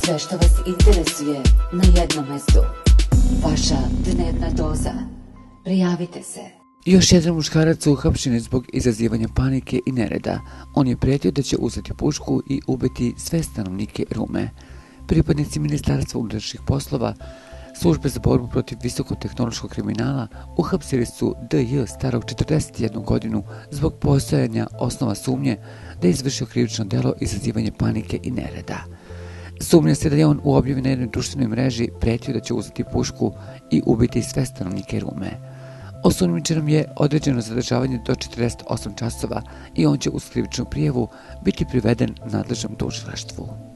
Sve što vas interesuje na jednom mestu. Vaša dnevna doza. Prijavite se. Još jedan muškarac uhapšen je zbog izazivanja panike i nereda. On je pretio da će uzeti pušku i ubiti sve stanovnike Rume. Pripadnici Ministarstva unutrašnjih poslova, službe za borbu protiv visokotehnološkog kriminala, uhapsili su D.J. starog 41 godinu zbog postojanja osnova sumnje da je izvršio krivično delo izazivanje panike i nereda. Sumnja se da je on u objavi na jednoj društvenoj mreži pretio da će uzeti pušku i ubiti sve stanovnike Rume. Osumnjičenom je određeno zadržavanje do 48 časova i on će uz krivičnu prijavu biti priveden nadležnom tužilaštvu.